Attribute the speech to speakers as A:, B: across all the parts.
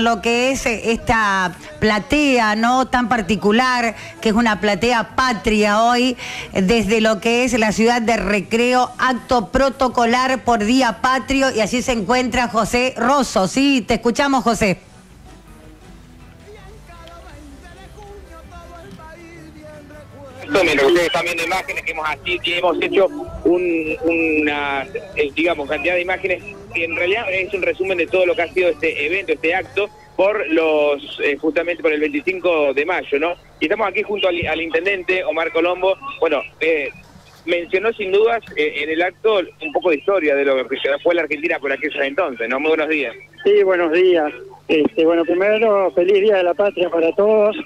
A: en lo que es esta platea, ¿no?, tan particular, que es una platea patria hoy, desde lo que es la ciudad de Recreo, acto protocolar por Día Patrio, y allí se encuentra José Rosso. Sí, te escuchamos, José.
B: Mientras ustedes están viendo imágenes que hemos hecho una digamos, cantidad de imágenes que en realidad es un resumen de todo lo que ha sido este evento, este acto, por los justamente por el 25 de mayo, ¿no? Y estamos aquí junto al intendente Omar Colombo. Bueno, mencionó sin dudas en el acto un poco de historia de lo que fue la Argentina por aquellos entonces, ¿no? Muy buenos días.
C: Sí, buenos días. Bueno, primero, feliz Día de la Patria para todos.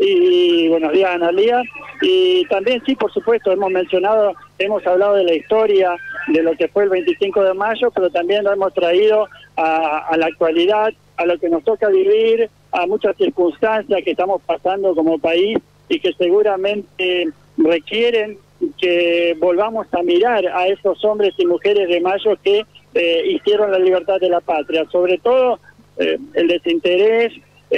C: Y buenos días, Analía. Y también, sí, por supuesto, hemos hablado de la historia, de lo que fue el 25 de mayo, pero también lo hemos traído a la actualidad, a lo que nos toca vivir, a muchas circunstancias que estamos pasando como país y que seguramente requieren que volvamos a mirar a esos hombres y mujeres de mayo que hicieron la libertad de la patria. Sobre todo, el desinterés,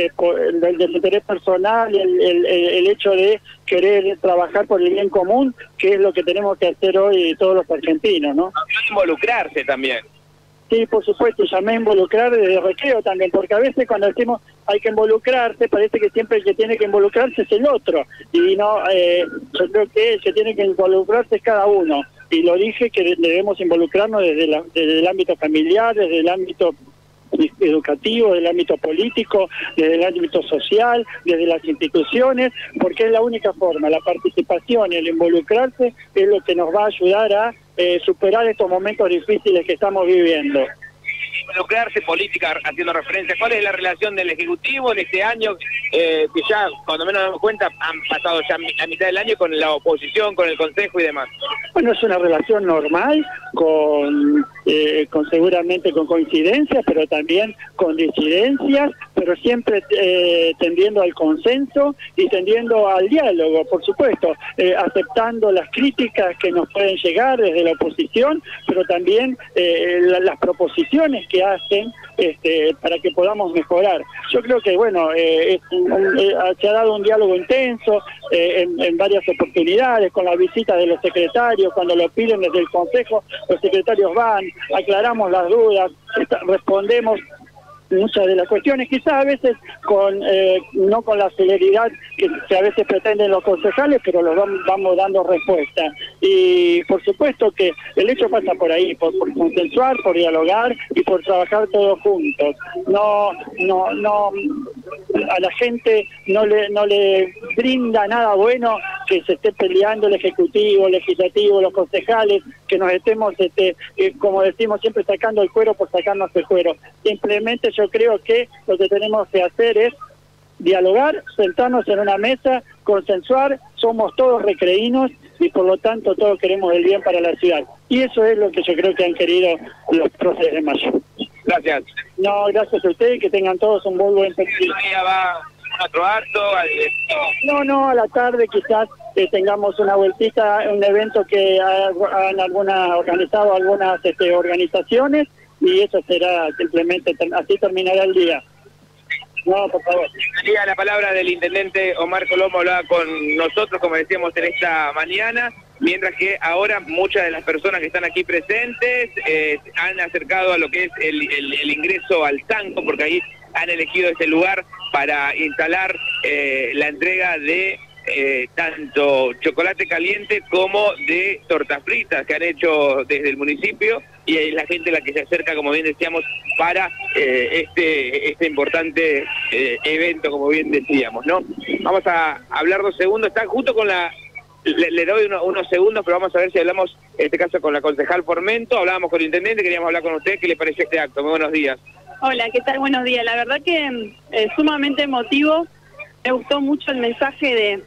C: el desinterés personal, el hecho de querer trabajar por el bien común, que es lo que tenemos que hacer hoy todos los argentinos, ¿no?
B: Involucrarse también.
C: Sí, por supuesto, llamé a involucrar desde Recreo también, porque a veces cuando decimos hay que involucrarse, parece que siempre el que tiene que involucrarse es el otro, y no, yo creo que el que tiene que involucrarse es cada uno, y lo dije que debemos involucrarnos desde el ámbito familiar, desde el ámbito educativo, desde el ámbito político, desde el ámbito social, desde las instituciones, porque es la única forma. La participación y el involucrarse es lo que nos va a ayudar a superar estos momentos difíciles que estamos viviendo.
B: Involucrarse, política, haciendo referencia, ¿cuál es la relación del Ejecutivo en este año? Que ya, cuando menos nos damos cuenta, han pasado ya a mitad del año con la oposición, con el Consejo y demás.
C: Bueno, es una relación normal, con seguramente con coincidencias, pero también con disidencias, pero siempre tendiendo al consenso y tendiendo al diálogo, por supuesto, aceptando las críticas que nos pueden llegar desde la oposición, pero también las proposiciones que hacen para que podamos mejorar. Yo creo que, bueno, se ha dado un diálogo intenso en varias oportunidades, con la visita de los secretarios, cuando lo piden desde el Consejo, los secretarios van, aclaramos las dudas, respondemos muchas de las cuestiones, quizás a veces no con la celeridad que a veces pretenden los concejales, pero los vamos dando respuesta. Y por supuesto que el hecho pasa por ahí, por consensuar, por dialogar y por trabajar todos juntos. No, a la gente no le brinda nada bueno que se esté peleando el Ejecutivo, el Legislativo, los concejales, que nos estemos, como decimos siempre, sacando el cuero por sacarnos el cuero. Simplemente yo creo que lo que tenemos que hacer es dialogar, sentarnos en una mesa, consensuar, somos todos recreínos y por lo tanto todos queremos el bien para la ciudad. Y eso es lo que yo creo que han querido los próceres de mayo.
B: Gracias.
C: No, gracias a ustedes, que tengan todos un muy buen perfil.
B: ¿Día va a otro acto?
C: No, a la tarde quizás tengamos una vueltita, un evento que han organizado algunas organizaciones, y eso será simplemente, así terminará el día. No, por favor.
B: Tenía la palabra del intendente Omar Colombo, hablaba con nosotros, como decíamos, en esta mañana, mientras que ahora muchas de las personas que están aquí presentes han acercado a lo que es el ingreso al tango, porque ahí han elegido ese lugar para instalar la entrega de tanto chocolate caliente como de tortas fritas que han hecho desde el municipio, y es la gente la que se acerca, como bien decíamos, para este importante evento, como bien decíamos, ¿no? Vamos a hablar 2 segundos, está justo con la... Le doy unos segundos, pero vamos a ver si hablamos, en este caso, con la concejal Formento. Hablábamos con el intendente, queríamos hablar con usted. ¿Qué le pareció este acto? Muy buenos días.
D: Hola, ¿qué tal? Buenos días. La verdad que es sumamente emotivo. Me gustó mucho el mensaje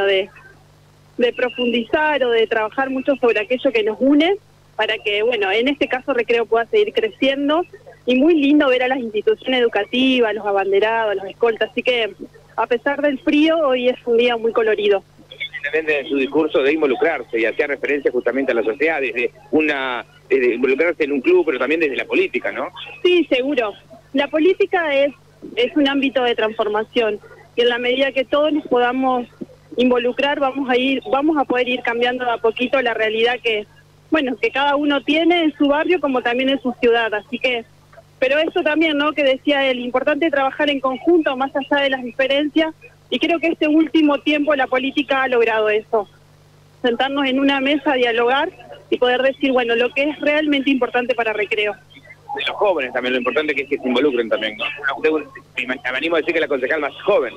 D: de profundizar o de trabajar mucho sobre aquello que nos une, para que, bueno, en este caso Recreo pueda seguir creciendo, y muy lindo ver a las instituciones educativas, los abanderados, los escoltas, así que a pesar del frío, hoy es un día muy colorido.
B: Intendente, en su discurso de involucrarse, y hacía referencia justamente a la sociedad, desde involucrarse en un club, pero también desde la política, ¿no?
D: Sí, seguro. La política es es un ámbito de transformación y en la medida que todos nos podamos involucrar vamos a poder ir cambiando de a poquito la realidad que cada uno tiene en su barrio como también en su ciudad. Así que, pero eso también, ¿no? Que decía él, importante trabajar en conjunto más allá de las diferencias, y creo que este último tiempo la política ha logrado eso, sentarnos en una mesa, dialogar y poder decir, bueno, lo que es realmente importante para Recreo.
B: De los jóvenes también, lo importante es que se involucren también, ¿no? Me animo a decir que la concejal más joven.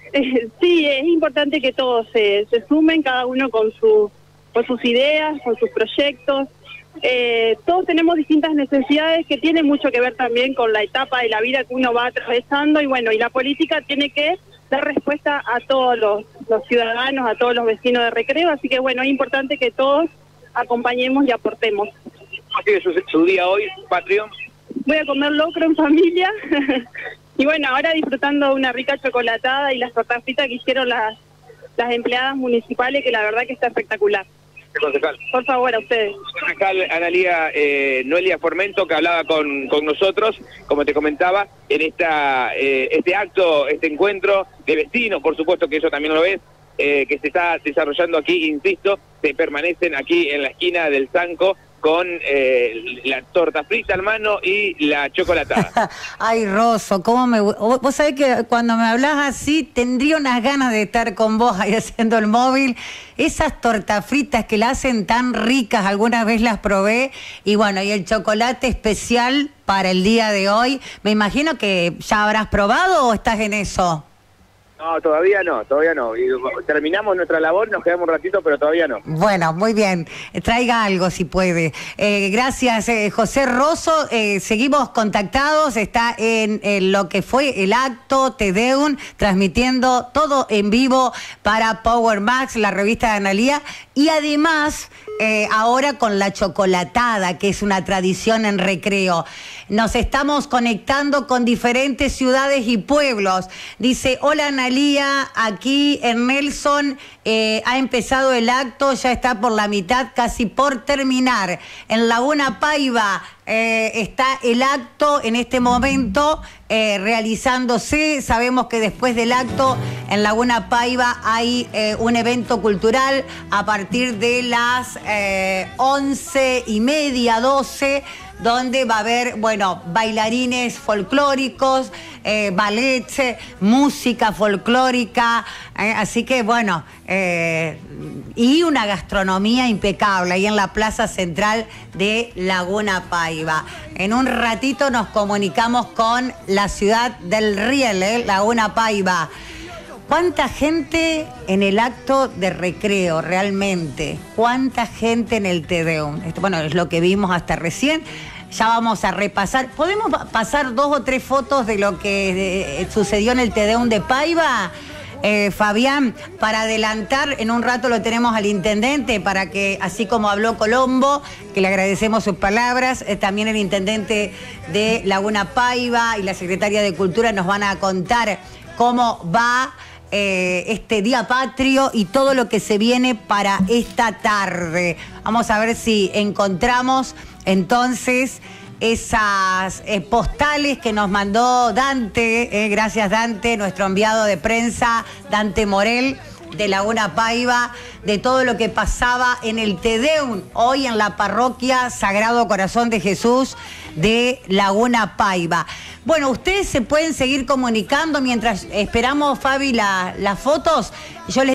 D: Sí, es importante que todos se sumen, cada uno con sus ideas, con sus proyectos. Todos tenemos distintas necesidades que tienen mucho que ver también con la etapa de la vida que uno va atravesando, y bueno, y la política tiene que dar respuesta a todos los ciudadanos, a todos los vecinos de Recreo, así que bueno, es importante que todos acompañemos y aportemos.
B: ¿Cómo sigue su día hoy, Patrio?
D: Voy a comer locro en familia y bueno, ahora disfrutando de una rica chocolatada y las tortas fritas que hicieron las empleadas municipales, que la verdad que está espectacular.
B: Concejal.
D: Por favor, a ustedes.
B: Concejal Analía Noelia Formento, que hablaba con nosotros, como te comentaba, en este acto, este encuentro de vecinos, por supuesto que eso también lo ves, que se está desarrollando aquí, insisto, se permanecen aquí en la esquina del Zanco con la torta frita en mano y la chocolatada.
A: Ay, Rosso, vos sabés que cuando me hablas así tendría unas ganas de estar con vos ahí haciendo el móvil. Esas tortas fritas que la hacen tan ricas, alguna vez las probé, y bueno, y el chocolate especial para el día de hoy, me imagino que ya habrás probado o estás en eso.
B: No, todavía no. Y terminamos nuestra labor, nos quedamos un ratito, pero todavía no.
A: Bueno, muy bien. Traiga algo si puede. Gracias, José Rosso. Seguimos contactados. Está en lo que fue el acto Te Deum, transmitiendo todo en vivo para Power Max, la revista de Analía. Y además, ahora con la chocolatada, que es una tradición en Recreo. Nos estamos conectando con diferentes ciudades y pueblos. Dice, hola Analía, aquí en Nelson ha empezado el acto, ya está por la mitad, casi por terminar. En Laguna Paiva está el acto en este momento realizándose. Sabemos que después del acto en Laguna Paiva hay un evento cultural a partir de las 11:30, 12, donde va a haber, bueno, bailarines folclóricos, ballet, música folclórica, así que bueno, y una gastronomía impecable ahí en la plaza central de Laguna Paiva. En un ratito nos comunicamos con la ciudad del Riel, Laguna Paiva. ¿Cuánta gente en el acto de Recreo realmente? ¿Cuánta gente en el Te Deum? Bueno, es lo que vimos hasta recién. Ya vamos a repasar. ¿Podemos pasar 2 o 3 fotos de lo que sucedió en el Te Deum de Paiva? Fabián, para adelantar, en un rato lo tenemos al intendente, para que, así como habló Colombo, que le agradecemos sus palabras, también el intendente de Laguna Paiva y la secretaria de Cultura nos van a contar cómo va este Día Patrio y todo lo que se viene para esta tarde. Vamos a ver si encontramos entonces esas postales que nos mandó Dante, gracias Dante, nuestro enviado de prensa, Dante Morel, de Laguna Paiva, de todo lo que pasaba en el Te Deum, hoy en la parroquia Sagrado Corazón de Jesús de Laguna Paiva. Bueno, ustedes se pueden seguir comunicando mientras esperamos, Fabi, las fotos. Yo les